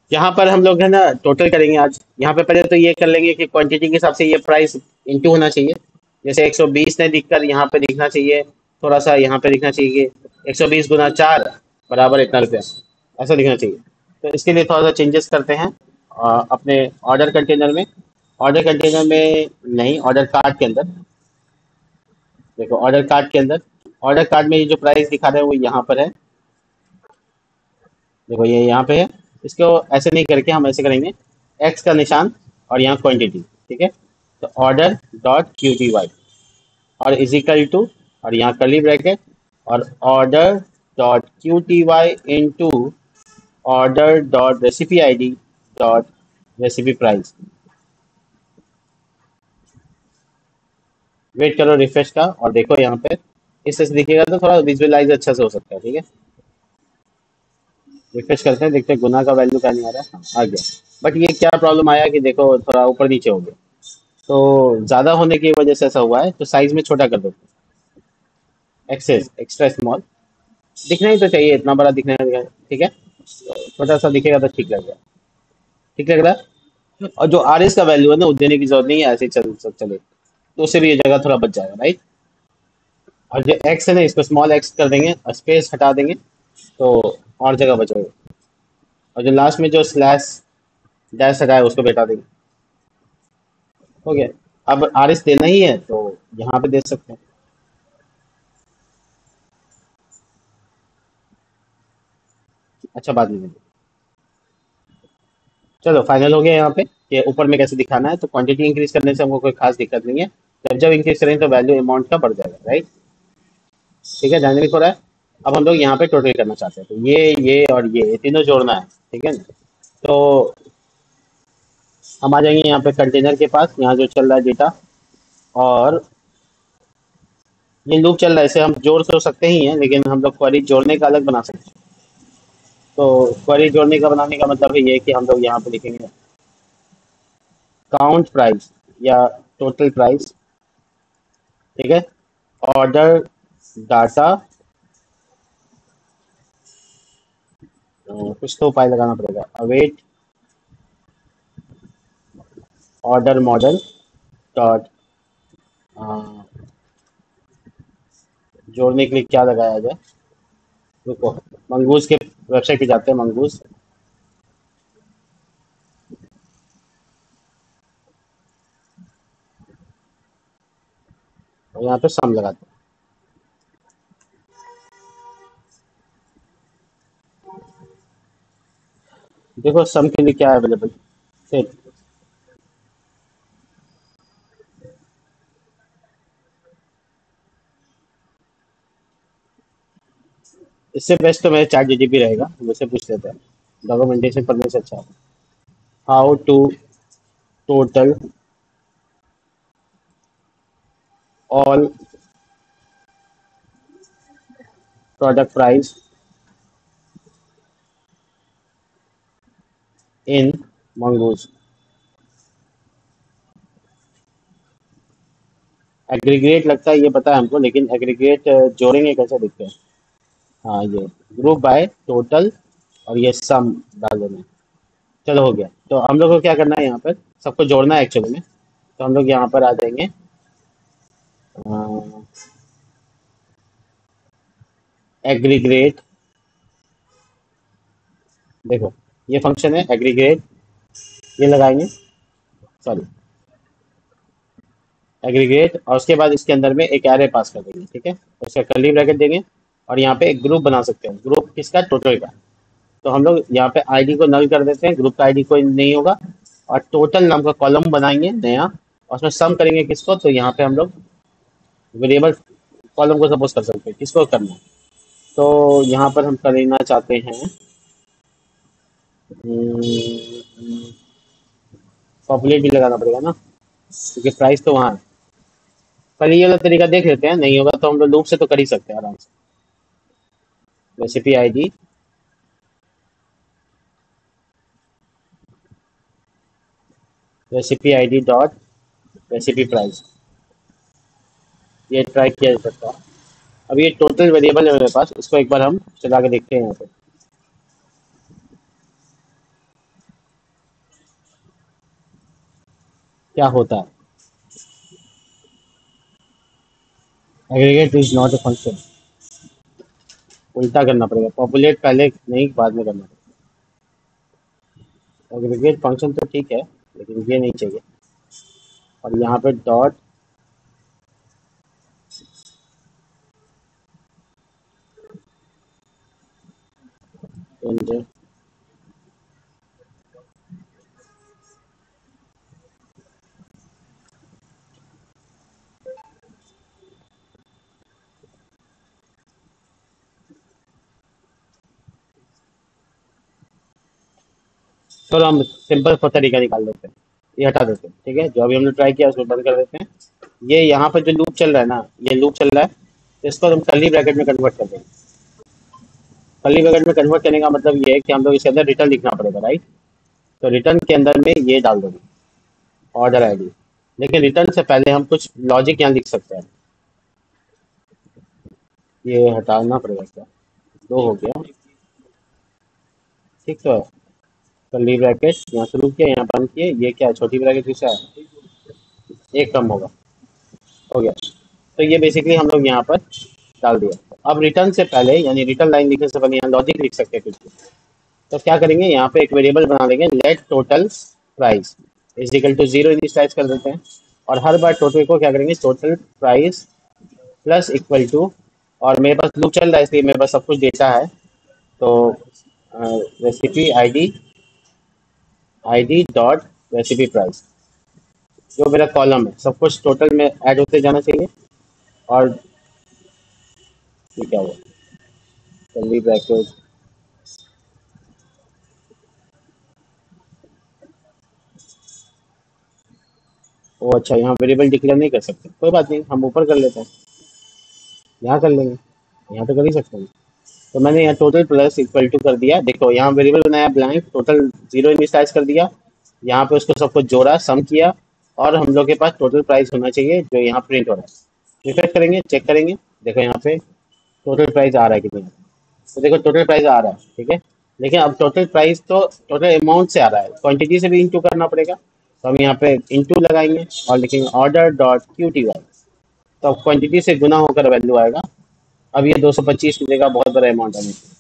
यहाँ पर हम लोग है ना टोटल करेंगे आज। यहाँ पे पहले तो ये कर लेंगे कि क्वांटिटी के हिसाब से ये प्राइस इंटू होना चाहिए। जैसे 120 नहीं दिखकर यहाँ पे दिखना चाहिए, थोड़ा सा यहाँ पे दिखना चाहिए कि 120 गुना 4 बराबर इतना रुपया, ऐसा दिखना चाहिए। तो इसके लिए थोड़ा सा चेंजेस करते हैं अपने ऑर्डर कंटेनर में। ऑर्डर कंटेनर में नहीं, ऑर्डर कार्ड के अंदर। देखो ऑर्डर कार्ड के अंदर, ऑर्डर कार्ड में ये जो प्राइस दिखा रहे हैं वो यहाँ पर है। देखो ये यहाँ पे है। इसको ऐसे नहीं करके हम ऐसे करेंगे, एक्स का निशान और यहाँ क्वांटिटी। ठीक है, तो order dot Q T Y और इजिकल टू, और यहाँ कर्ली ब्रैकेट, और order dot Q T Y into order dot recipe I D dot recipe price. Wait करो रिफ्रेश का और देखो यहाँ पे इस तरह से दिखेगा तो थोड़ा विजुअलाइज अच्छा से हो सकता है। ठीक है, रिफ्रेश करते हैं, देखते हैं गुना का वैल्यू क्या नहीं आ रहा है। हाँ, आ गया। बट ये क्या प्रॉब्लम आया कि देखो थोड़ा ऊपर नीचे हो गया, तो ज्यादा होने की वजह से ऐसा हुआ है। तो साइज में छोटा कर दो, एक्सेस एक्स्ट्रा स्मॉल। दिखना ही तो चाहिए, इतना बड़ा दिखना है। ठीक है, तो छोटा सा दिखेगा तो ठीक लगेगा। ठीक लग रहा है। और जो आर एस का वैल्यू है ना, वो देने की जरूरत नहीं है, ऐसे ही चल सब चले, तो उससे भी ये जगह थोड़ा बच जाएगा, राइट। और जो एक्स है ना, इसको स्मॉल एक्स कर देंगे और स्पेस हटा देंगे, तो और जगह बचेगा। और जो लास्ट में जो स्लैश डैश हटा है उसको भी हटा देंगे। हो गया। अब आर एस देना ही है तो यहाँ पे दे सकते हैं। अच्छा, बात नहीं। चलो फाइनल हो गया यहाँ पे कि ऊपर में कैसे दिखाना है। तो क्वांटिटी इंक्रीज करने से हमको कोई खास दिक्कत नहीं है। जब जब इंक्रीज करेंगे तो वैल्यू अमाउंट का बढ़ जाएगा, राइट। ठीक है, डायनेमिक हो रहा है। अब हम लोग यहाँ पे टोटल करना चाहते हैं, तो ये और ये तीनों जोड़ना है। ठीक है ना। तो हम आ जाएंगे यहाँ पे कंटेनर के पास, यहाँ जो चल रहा है डेटा, और ये लूप चल रहा है। इसे हम जोड़ तो सकते ही हैं, लेकिन हम लोग क्वेरी जोड़ने का अलग बना सकते हैं। तो क्वेरी जोड़ने का बनाने का मतलब है ये कि हम लोग यहाँ पे लिखेंगे काउंट प्राइस या टोटल प्राइस। ठीक है, ऑर्डर डाटा, कुछ तो उपाय लगाना पड़ेगा, अवेट ऑर्डर मॉडल डॉट, जोड़ने के लिए क्या लगाया जाए। रुको, मंगूज के वेबसाइट पे जाते हैं, मंगूज। और यहाँ पे सम लगाते हैं। देखो सम के लिए क्या है अवेलेबल, सेट। इससे बेस्ट तो मेरे चैट जीटीपी रहेगा, मुझसे पूछ लेते हैं, डॉक्यूमेंटेशन पढ़ने से अच्छा। How to total all product price in Mongoose. Aggregate लगता है, ये पता है हमको, लेकिन एग्रीगेट जोड़ेंगे कैसे देखते हैं। हाँ, ये ग्रुप बाय टोटल और ये सम डाल देना है। चलो हो गया। तो हम लोग को क्या करना है, यहाँ पर सबको जोड़ना है एक्चुअली में। तो हम लोग यहाँ पर आ जाएंगे, एग्रीगेट। देखो ये फंक्शन है एग्रीगेट, ये लगाएंगे, सॉरी, एग्रीगेट, और उसके बाद इसके अंदर में एक एरे पास कर देंगे। ठीक है, उसका कर्ली ब्रैकेट देंगे, और यहाँ पे एक ग्रुप बना सकते हैं। ग्रुप किसका, टोटल का। तो हम लोग यहाँ पे आईडी को नल कर देते हैं, ग्रुप का आईडी कोई नहीं होगा, और टोटल नाम का कॉलम बनाएंगे नया, और उसमें सम करेंगे किसको, तो यहाँ पे हम लोग वेरिएबल कॉलम को सपोज कर सकते हैं, किसको करना है। तो यहाँ पर हम करना चाहते हैं पॉपुलेट भी लगाना पड़ेगा ना, क्योंकि प्राइस तो वहाँ है। पर ये वाला तरीका देख लेते हैं, नहीं होगा तो हम लोग लूप से तो कर ही सकते हैं आराम से। Recipe ID, recipe ID dot recipe price, ये ट्राई किया जा सकता है। अब ये टोटल वेरिएबल है मेरे पास, इसको एक बार हम चला के देखते हैं यहाँ पे। क्या होता है? Aggregate is not a function. उल्टा करना पड़ेगा, पॉपुलेट पहले नहीं बाद में करना पड़ेगा। एग्रीगेट फंक्शन तो ठीक है, लेकिन ये नहीं चाहिए। और यहाँ पे डॉट इंड। चलो हम सिंपल तरीका निकाल देते हैं, ये हटा देते हैं, ठीक है। जो अभी हमने ट्राई किया उसको बंद कर देते हैं। ये यहाँ पर जो लूप चल रहा है ना, ये लूप चल रहा है, इसको हम कर्ली ब्रैकेट में कन्वर्ट कर देंगे। कर्ली ब्रैकेट में कन्वर्ट करने का मतलब ये है कि हम लोग इसके अंदर रिटर्न लिखना पड़ेगा, राइट। तो रिटर्न के अंदर में ये डाल देंगे, ऑर्डर आईडी। लेकिन रिटर्न से पहले हम कुछ लॉजिक यहाँ लिख सकते हैं। ये हटाना पड़ेगा क्या? दो हो गया, ठीक तो है। कर्ली ब्रैकेट यहाँ शुरू किया, यहाँ बंद किए, ये क्या है, छोटी ब्रैकेट किसका है, एक कम होगा, हो गया। तो ये बेसिकली हम लोग यहाँ पर डाल दिया। अब रिटर्न से पहले, यानी रिटर्न लाइन लिखने से पहले यहाँ लॉजिक लिख सकते हैं कुछ भी। तो क्या करेंगे, यहाँ पे एक वेरिएबल बना लेंगे, let total price is equal to zero initialize कर देते हैं। और हर बार टोटल को क्या करेंगे, total price plus equal to. और मेरे पास लूप चल रहा है इसलिए मेरे पास सब कुछ डेटा है। तो recipe ID, ID dot recipe price, जो मेरा कॉलम है सब कुछ टोटल में ऐड होते जाना चाहिए। और ये क्या हुआ, कर्ली ब्रैकेट, ओ अच्छा, यहाँ वेरिएबल डिक्लेयर नहीं कर सकते, कोई बात नहीं, हम ऊपर कर लेते हैं, यहाँ कर लेंगे, यहाँ तो कर ही सकते हैं। तो मैंने यहाँ टोटल प्लस इक्वल टू कर दिया, देखो यहाँ वेरिएबल बनाया ब्लैंक, टोटल जीरो इनिशियलाइज कर दिया, यहाँ पे उसको सबको जोड़ा, सम किया। और हम लोग के पास टोटल प्राइस होना चाहिए जो यहाँ प्रिंट हो रहा है। रिफ्रेश करेंगे, चेक करेंगे, देखो यहाँ पे टोटल प्राइस आ रहा है कितना। तो देखो टोटल प्राइस आ रहा है, ठीक है। लेकिन अब टोटल प्राइस तो टोटल अमाउंट से आ रहा है, क्वांटिटी से भी इंटू करना पड़ेगा। तो हम यहाँ पे इंटू लगाएंगे और लिखेंगे order dot Q T Y. तो अब क्वांटिटी से गुना होकर वैल्यू आएगा। अब ये 225 मिलेगा, बहुत बड़ा अमाउंट है।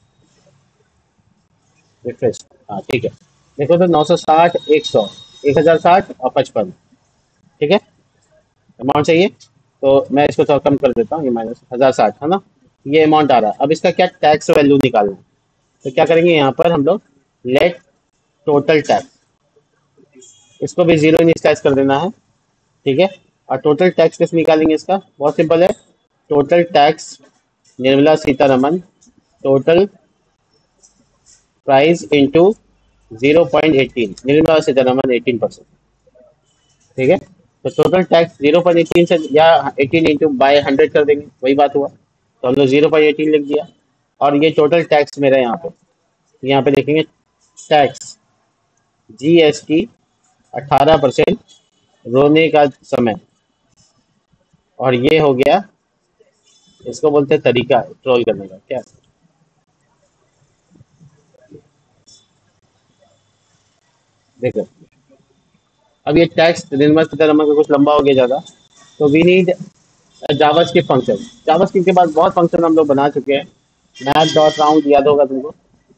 रिफ्रेश, हाँ ठीक है। देखो तो 960, 100, 1060 और 55, ठीक है, अमाउंट चाहिए। तो मैं इसको थोड़ा कम कर देता हूँ, ये माइनस 1060 है ना। ये अमाउंट आ रहा है, अब इसका क्या टैक्स वैल्यू निकालना है। तो क्या करेंगे, यहाँ पर हम लोग लेट टोटल टैक्स, इसको भी जीरो इनिशियलाइज कर देना है, ठीक है। और टोटल टैक्स कैसे निकालेंगे, इसका बहुत सिंपल है। Total tax Nirmala Sitharaman, total price into 0.18, Nirmala Sitharaman 18%, ठीक है। तो टोटल टैक्स 0.18 से, या 18 इंटू बाई 100 कर देंगे, वही बात हुआ। तो हम लोग 0.18 लिख दिया। और ये टोटल टैक्स मेरा यहाँ पे, यहाँ पे देखेंगे टैक्स जीएसटी 18% रोने का समय। और ये हो गया, इसको बोलते हैं तरीका ट्रोल करने का, क्या। देखो अब ये टैक्स निर्मला सीतारमन का कुछ लंबा हो गया ज़्यादा। तो we need JavaScript function. JavaScript के बाद बहुत फंक्शन हम लोग बना चुके हैं। मैथ डॉट राउंड याद होगा तुमको,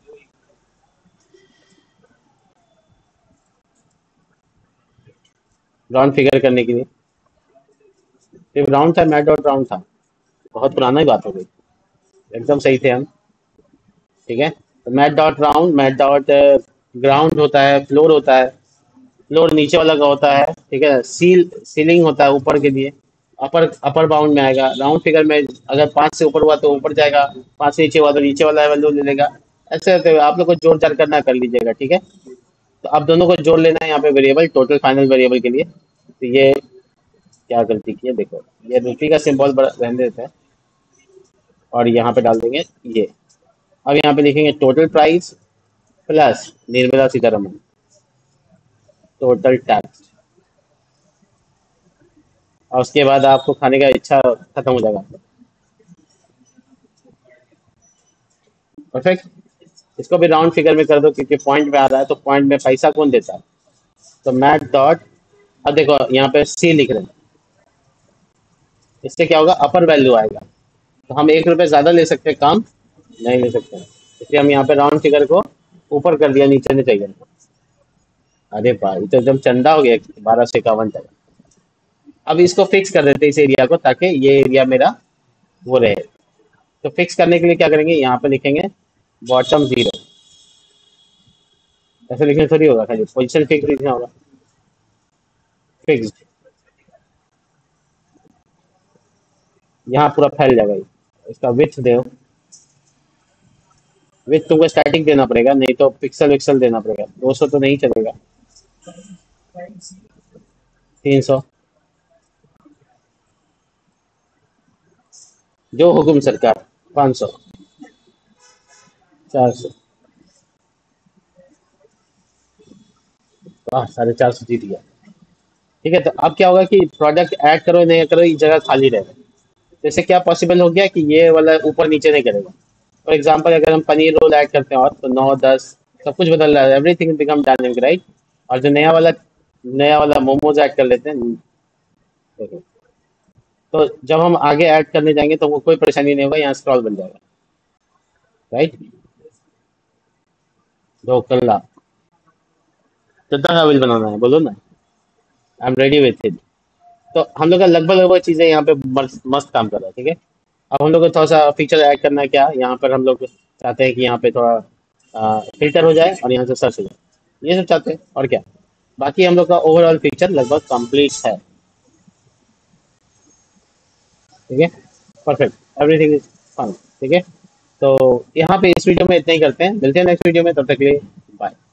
राउंड फिगर करने के लिए। सिर्फ राउंड था, मैथ डॉट राउंड था, बहुत पुराना ही बात हो गई, एकदम सही थे हम, ठीक है। तो math dot round, math dot ground होता है, फ्लोर होता है, फ्लोर नीचे वाला का होता है, ठीक है। सीलिंग होता है ऊपर के लिए, अपर अपर बाउंड में आएगा। राउंड फिगर में अगर 5 से ऊपर हुआ तो ऊपर जाएगा, 5 से नीचे हुआ तो नीचे वाला वैल्यू ले लेगा। ऐसे करते हुए आप लोग को जोड़ जाड़ करना कर लीजिएगा, ठीक है। तो आप दोनों को जोड़ लेना है यहाँ पे वेरिएबल, टोटल फाइनल वेरिएबल के लिए। तो ये क्या गलती की है, देखो ये रुपी का सिंबल बड़ा रहने देते हैं, और यहाँ पे डाल देंगे ये। अब यहाँ पे लिखेंगे total price plus Nirmala Sitharaman, total tax. और उसके बाद आपको खाने का इच्छा खत्म हो जाएगा। परफेक्ट। इसको भी राउंड फिगर में कर दो, क्योंकि पॉइंट में आ रहा है, तो पॉइंट में पैसा कौन देता है। तो मैट डॉट अब देखो यहाँ पे सी लिख रहे हैं, इससे क्या होगा, अपर वैल्यू आएगा। तो हम 1 रुपये ज्यादा ले सकते हैं काम, नहीं ले सकते हैं। इसलिए हम यहाँ पे राउंड फिगर को ऊपर कर दिया, नीचे नहीं चाहिए हमको। अरे भाई, तो एकदम चंदा हो गया 1251 तक। अब इसको फिक्स कर देते हैं इस एरिया को, ताकि ये एरिया मेरा वो रहे। तो फिक्स करने के लिए क्या करेंगे, यहाँ पे लिखेंगे बॉटम 0। ऐसे लिखने थोड़ी होगा, खाली पोजिशन फिक्स लिखना होगा। फिक्स्ड, यहाँ पूरा फैल जाएगा ये। इसका विथ दो, विथ तुमको स्टैटिक देना पड़ेगा, नहीं तो पिक्सल विक्सल देना पड़ेगा। 200 तो नहीं चलेगा। 300, जो हुकुम सरकार। 500, 400। वाह, 450 जीत गया। ठीक है, तो अब क्या होगा कि प्रोडक्ट ऐड करो नहीं करो, ये जगह खाली रहेगा। तो इससे क्या पॉसिबल हो गया कि ये वाला ऊपर नीचे नहीं करेगा। फॉर एग्जाम्पल, अगर हम पनीर रोल ऐड करते हैं और तो 9 10 सब कुछ बदल रहा है, एवरीथिंग बिकम डायनेमिक, राइट। और जो नया वाला मोमोज ऐड कर लेते हैं। देखो, तो जब हम आगे ऐड करने जाएंगे तो वो कोई परेशानी नहीं होगा, यहाँ स्क्रॉल बन जाएगा, राइट। ढोकला, कितना का बिल बनाना है बोलो ना, I am ready with it. तो हम लोग का लगभग लगभग चीजें यहाँ पे मस्त मस्त काम कर रहा है, ठीक है। अब हम लोग को थोड़ा सा फीचर ऐड करना है, क्या यहाँ पर हम लोग चाहते हैं कि यहाँ पे थोड़ा फिल्टर हो जाए और यहाँ से सर्च हो जाए, ये सब चाहते हैं, और क्या। बाकी हम लोग का ओवरऑल फीचर लगभग कंप्लीट है, ठीक है। परफेक्ट, एवरीथिंग इज फाइन, ठीक है। तो यहाँ पे इस वीडियो में इतना ही करते हैं, मिलते हैं नेक्स्ट वीडियो में, तब तक के लिए बाय।